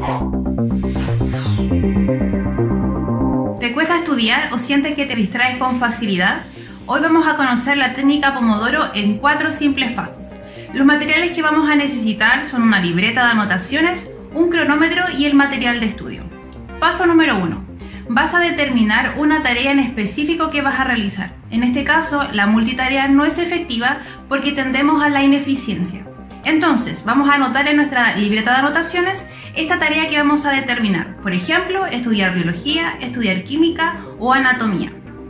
¿Te cuesta estudiar o sientes que te distraes con facilidad? Hoy vamos a conocer la técnica Pomodoro en 4 simples pasos. Los materiales que vamos a necesitar son una libreta de anotaciones, un cronómetro y el material de estudio. Paso número 1. Vas a determinar una tarea en específico que vas a realizar. En este caso, la multitarea no es efectiva porque tendemos a la ineficiencia. Entonces, vamos a anotar en nuestra libreta de anotaciones esta tarea que vamos a determinar. Por ejemplo, estudiar biología, estudiar química o anatomía.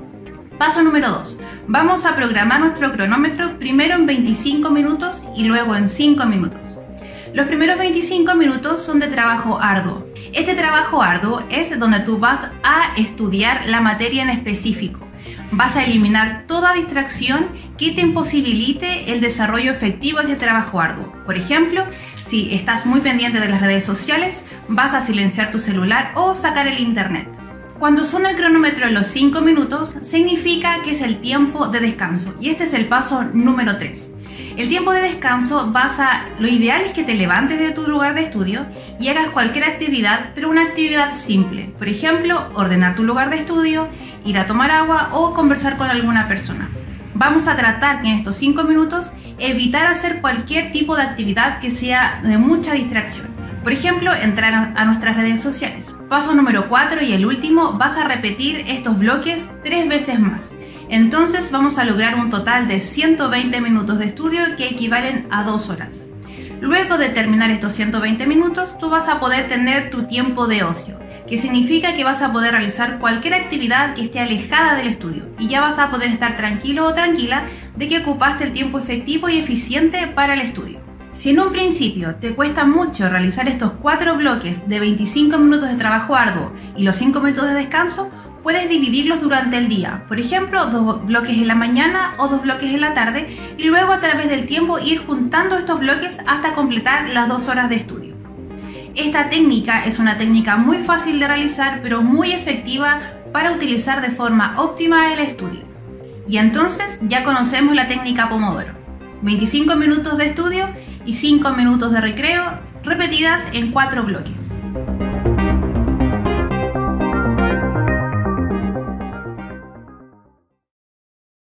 Paso número 2. Vamos a programar nuestro cronómetro primero en 25 minutos y luego en 5 minutos. Los primeros 25 minutos son de trabajo arduo. Este trabajo arduo es donde tú vas a estudiar la materia en específico. Vas a eliminar toda distracción que te imposibilite el desarrollo efectivo de este trabajo arduo. Por ejemplo, si estás muy pendiente de las redes sociales, vas a silenciar tu celular o sacar el internet. Cuando suena el cronómetro en los 5 minutos, significa que es el tiempo de descanso y este es el paso número 3. El tiempo de descanso lo ideal es que te levantes de tu lugar de estudio y hagas cualquier actividad, pero una actividad simple. Por ejemplo, ordenar tu lugar de estudio, ir a tomar agua o conversar con alguna persona. Vamos a tratar que en estos 5 minutos evitar hacer cualquier tipo de actividad que sea de mucha distracción. Por ejemplo, entrar a nuestras redes sociales. Paso número 4 y el último, vas a repetir estos bloques 3 veces más. Entonces vamos a lograr un total de 120 minutos de estudio que equivalen a 2 horas. Luego de terminar estos 120 minutos, tú vas a poder tener tu tiempo de ocio, que significa que vas a poder realizar cualquier actividad que esté alejada del estudio y ya vas a poder estar tranquilo o tranquila de que ocupaste el tiempo efectivo y eficiente para el estudio. Si en un principio te cuesta mucho realizar estos 4 bloques de 25 minutos de trabajo arduo y los 5 minutos de descanso, puedes dividirlos durante el día. Por ejemplo, 2 bloques en la mañana o 2 bloques en la tarde y luego a través del tiempo ir juntando estos bloques hasta completar las 2 horas de estudio. Esta técnica es una técnica muy fácil de realizar pero muy efectiva para utilizar de forma óptima el estudio. Y entonces ya conocemos la técnica Pomodoro. 25 minutos de estudio y 5 minutos de recreo repetidas en 4 bloques.